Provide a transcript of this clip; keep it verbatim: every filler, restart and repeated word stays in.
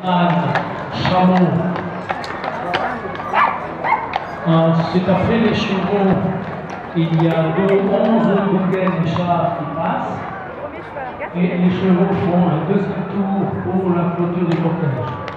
âne, chameau. Ensuite, après les chevaux, il y a deux onze Gauguin chars qui passent. Et les chevaux font un deuxième tour pour la clôture du cortège.